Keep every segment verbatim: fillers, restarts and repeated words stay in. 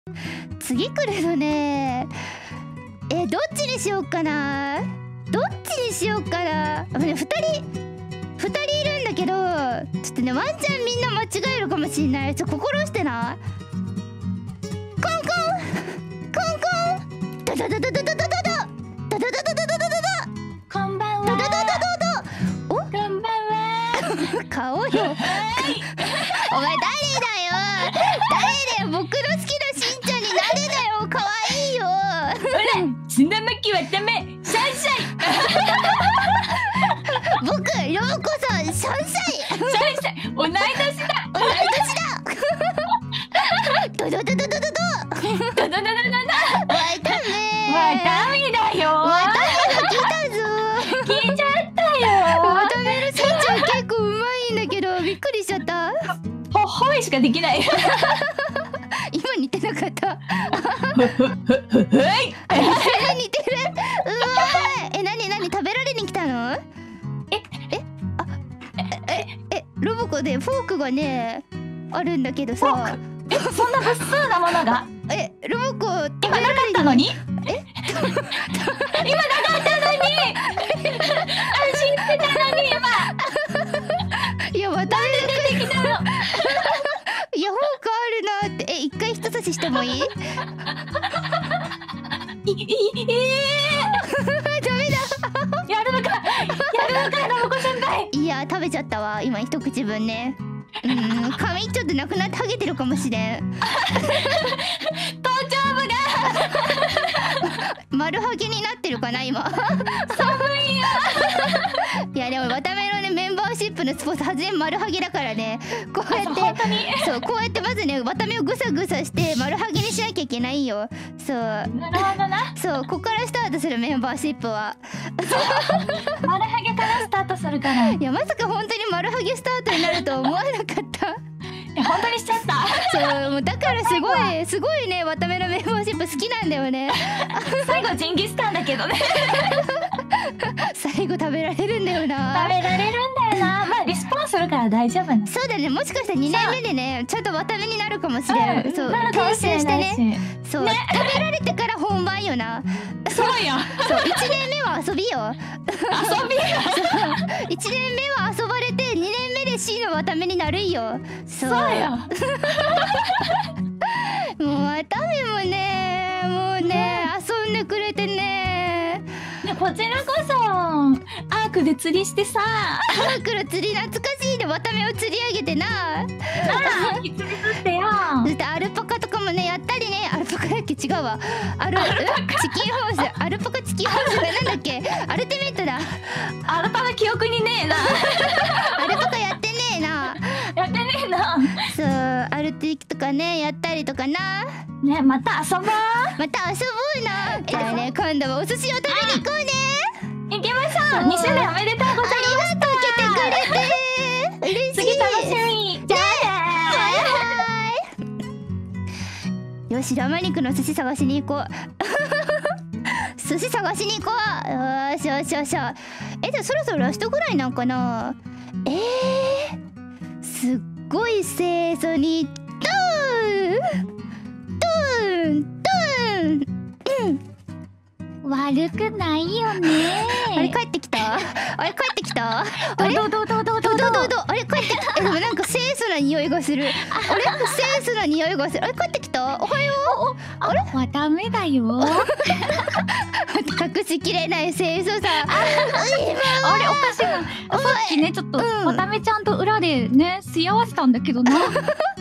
次来るのね。え、どっちにしようかな。どっちにしようかな。あのね、ふたりふたりいるんだけど、ちょっとね、ワンチャンみんな間違えるかもしんない。ちょっと心してな。コンコンコンコンドドドドドドドドドドドドドドドドドド。 こんばんは。 ドドドドドド。お、 こんばんは。 顔よ。お前誰だよ。誰だよ。僕の好きなしんちゃんになれなよ。可愛いよ。 ほら、砂巻きはダメ。シャンシャイ。 僕、ロボコさん、シャンシャイ。 シャンシャイ。同い年だ。 同い年だ。ドドドドドドド。 ドドドドドド。 わため。 わたみだよ。 わためが来たぞ。 聞いちゃったよ。 わためのしんちゃん結構うまいんだけど、びっくりしちゃった。 ほほいしかできない。 今似てなかった。 はい。 似てる。うまい。え、なになに食べられに来たの？ ええあええロボコでフォークがねあるんだけどさ。 え、そんな物騒なものが。 え、ロボコ今なかったのに。 え今なかったのに。安心してたのに今。 いや、わため出てきたの。 いや、フォークあるなって。え、一回人差ししてもいい？ い、い、い、えダメだ。 ー、やるのか。やるのか、ロボコ先輩。 いや、食べちゃったわ今一口分ね。うん、髪ちょっとなくなってハゲてるかもしれん。 頭頂部が丸ハゲになってるかな今。 寒いよ。 いやでもわためのねメンバーシップのスポーツ全丸ハゲだからね。こうやって本当に。 そうこうやってまずねわためをぐさぐさして丸ハゲにしなきゃいけないよ。そうなるほどな。 そうここからスタートするメンバーシップは。 丸ハゲからスタートするから。いいやまさか本当に丸ハゲスタートになるとは思わなかった。 や、本当にしちゃった。 そうもうだからすごいすごいねわためのメンバーシップ好きなんだよね。 最後ジンギスカンだけどね。 最後食べられるんだよな。 食べられるんだよな。まあリスポーンするから大丈夫ね。 そうだね、もしかしたらにねんめでねちゃんとわためになるかもしれん。 うん、 そうなるかもしれないし。 ねそう、ね、食べられてから本番よな。 そうよ。 そういちねんめは遊びよ。 遊びよ。 そういちねんめは遊ばれてにねんめで C のわためになるんよ。そうそうよ。 もうわためもねもうね遊んでくれてね。 ね、こちらこそアークで釣りしてさ。 アークの釣り懐かしいでわためを釣り上げてな。 なあ、釣り釣ってよ。 そしてアルパカとかもねやったりね。アルパカだっけ違うわ。アルチキンホースアルパカチキンホースでなんだっけアルティメットだ。 アルパカ記憶にねえな。 アルパカやってねえな。 やってねえな。 そうアルティとかねやったりとかな。 ね、また遊ぼう。 また遊ぼうな。じゃあね今度はお寿司を食べに行こうね。 行きましょう。にしゅうねんおめでとうございました。 ありがとう来てくれて嬉しい。 次楽しみ。じゃあねー。よしラマ肉の寿司探しに行こう。寿司探しに行こう。よしよしよし。えじゃあそろそろラストぐらいなんかな。えー、すっごい清楚にドーンドーンドーンうん悪くないよね。 あれ帰ってきた。あれ帰ってきた。あれどどどどどどどどどあれ帰ってきた。えでもなんか清楚な匂いがする。あれ清楚な匂いがする。あれ帰ってきた。おはよう。 あれはダメだよ。 隠しきれない清楚さ。 あれおかしいな。さっきねちょっとうんわためちゃんと裏でねすり合わせたんだけどな。どう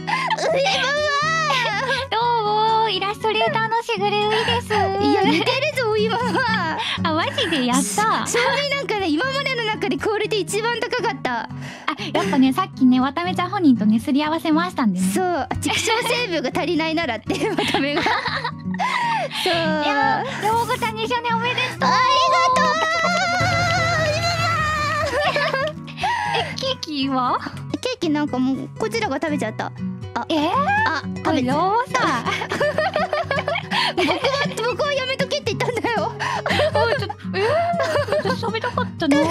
もイラストレーターのしぐれういです。 いや似てるぞ今は。 あ、マジでやった。 正味なんかね今までの中でクオリティ一番高かった。 あ、やっぱねさっきねわためちゃん本人とねすり合わせましたんでね。 そう畜生成分が足りないならってわためが。そういやロボコちゃんにしゅうねんおめでとう。 あえ、ケーキは？ りがとう。ケーキなんかもうこちらが食べちゃった。あえー、 あ食べちゃロボさ。 僕は僕はやめとけって言ったんだよ。 ちょっとえー、食べたかったね。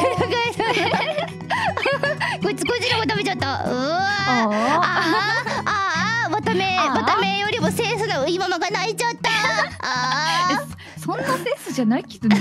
こいつこちらが食べちゃった。うわー。 ああーあーわためあーわためよりも清楚なういママがあ泣いちゃった。あそんなセンスじゃないけどな。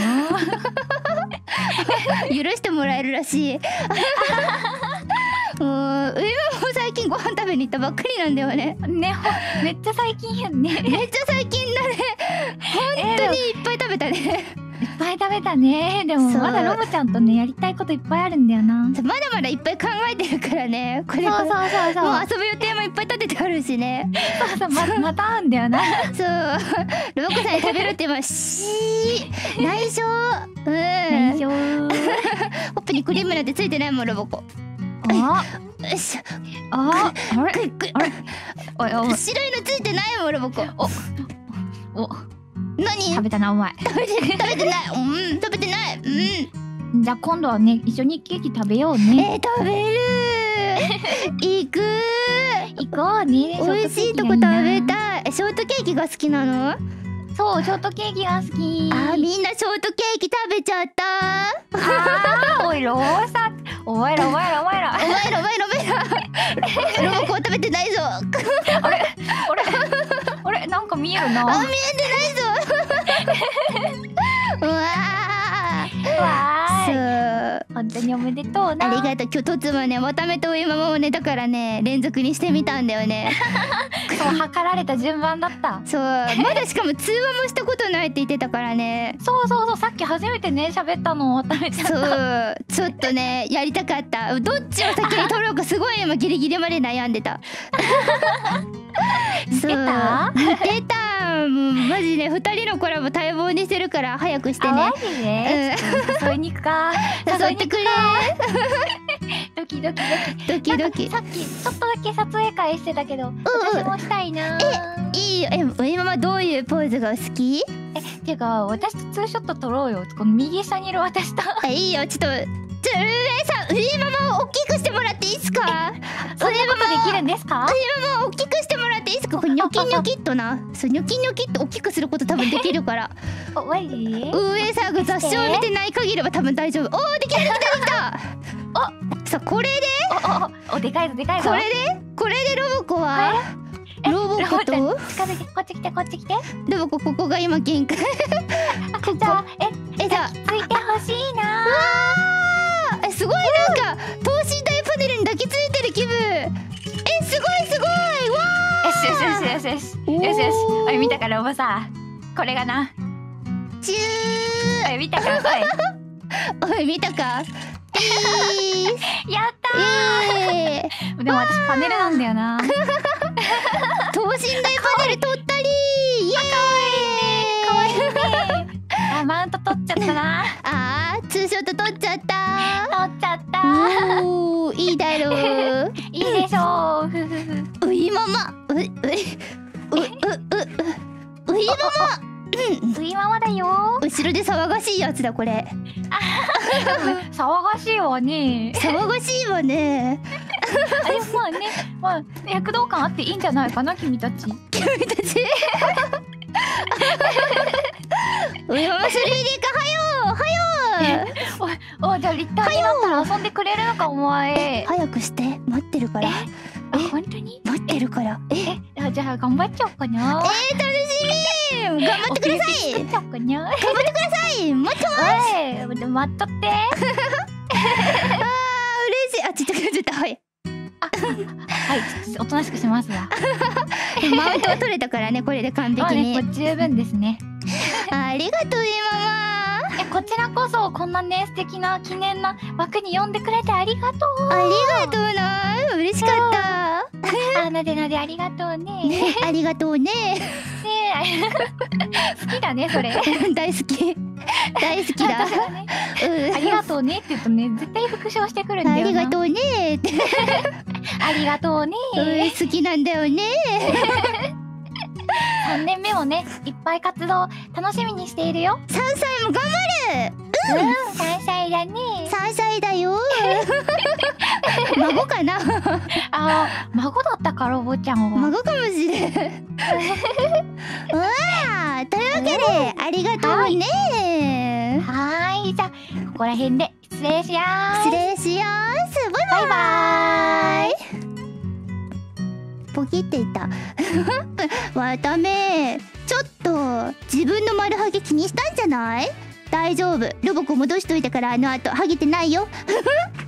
許してもらえるらしい。もう上はもう最近ご飯食べに行ったばっかりなんだよね。 ね、ほめっちゃ最近やんね。 めっちゃ最近だね。本当にいっぱい食べたね。 いっぱい食べたね。でもまだロボちゃんとねやりたいこといっぱいあるんだよな。 まだまだいっぱい考えてるからね。これそうそうそうそう。 もう遊ぶ予定もいっぱい立ててあるしね。 そうそう、ままた会うんだよな。 そうロボコさんに食べるって言えばしー内緒。うん内緒。 ほっぺにクリームなんてついてないもんロボコ。 あよいしょ。 ああれくいくい。 あれおいおい白いのついてないもんロボコ。 おお何食べたなお前。 食べて食べてない。うん食べてない。うんじゃあ今度はね一緒にケーキ食べようね。 えー、食べる行く行こうね。 美味しいとこ食べたい。えショートケーキが好きなの？ そうショートケーキが好き。 あーみんなショートケーキ食べちゃった。 あーおいローさお前らお前らお前らお前らお前らお前らロボコは食べてないぞ。 あれあれあれなんか見えるな。 あ見えてないぞ。うわーわーい。 そう本当におめでとうな。 ありがとう。今日とつもねわためと上ママをねだからね連続にしてみたんだよね。 そう測られた順番だった。 そうまだしかも通話もしたことないって言ってたからね。 そうそうそうさっき初めてね喋ったのを食べちゃった。 そうちょっとねやりたかった。どっちを先に取ろうかすごい今ギリギリまで悩んでた。 似てた？ 似てた。もうマジね二人のコラボ待望にしてるから早くしてね。 マジで？誘いに行くか。 誘ってくれ。 ドキドキドキドキ。 さっきちょっとだけ撮影会してたけど、私もしたいな。 え、いいよ。え、今はどういうポーズが好き？ え、てか私とツーショット撮ろうよ。この右下にいる私と。 あ、いいよ。ちょっと、ちょ、上さん、上ママを大きくしてもらっていいですか？ そんなことできるんですか？ 上ママを大きくしてもらっていいですか？これニョキニョキっとな。そう、ニョキニョキっと大きくすること多分できるから。 お、マジ？ 上さんが雑誌を見てない限りは多分大丈夫。おー、できたできたできた。お、さあこれで。 お、お、お、でかいぞでかいぞ。 これで、これでロボコは。ロボコと。 近づいて、こっち来て、こっち来て。 ロボコここが今限界。 こじゃあ、え、 え、じゃあ。 ついてほしいな。 え、すごいなんか等身大パネルに抱きついてる気分。え、すごいすごい。わー。よしよしよしよしよしよしよし。おい見たからおばさん。これがな。 チュー。 おい見たか。 おい。おい見たか。 やったー。でも私パネルなんだよな。 等身大パネル取ったり。イエーイ。 かわいいね。かわいいね。あ、マウント取っちゃったな。 あー、ツーショット取っちゃった。 取っちゃった。 おー、いいだろう。 いいでしょう。ふふふ。 ういママ。う、う、う、う、う、う、ういママ。 ういママだよ。 後ろで騒がしいやつだこれ。 騒がしいわね。 騒がしいわね。 あれまあね、まあ躍動感あっていいんじゃないかな君たち。 君たち。ういママ スリーディー かはよはよ。 おい、おじゃあ立体になったら遊んでくれるのかお前。 早くして待ってるから。 あ、本当に？ 待ってるから。 え、あ、じゃあ頑張っちゃおうかな。 えー、楽しみ。頑張ってください。 頑張っちゃおうかな。 頑張ってください。待ってます。 おい、待っとって。 あー、嬉しい。あ、ちっちゃくなっちゃった。はい。 はい、おとなしくしますわ。 マウントは取れたからね、これで完璧に。 ね、十分ですね。 ありがとう、ママ。 いや、こちらこそ、こんなね、素敵な記念な枠に呼んでくれてありがとう。 ありがとうな、嬉しかった。 あ、なでなでありがとうね。 ね、ありがとうね。 ね好きだね、それ。 大好き。大好きだ。 ありがとうねって言うとね、絶対復唱してくるんだよな。 ありがとうねって。 ありがとうね。 好きなんだよね。 さんねんめもね、いっぱい活動楽しみにしているよ。 さんさいも頑張る。 うん、さんさいだね。 さんさいだよ。孫かな。 あ、孫だったか、ロボちゃんは。 孫かもしれん。うわあ、というわけで、ありがとうね。 はーい、じゃあ、ここら辺で失礼しやーす。 失礼しやーす。バイバーイ。ポキっていった。わため、 自分の丸ハゲ気にしたんじゃない？大丈夫、ロボコ戻しといたからあの後ハゲてないよ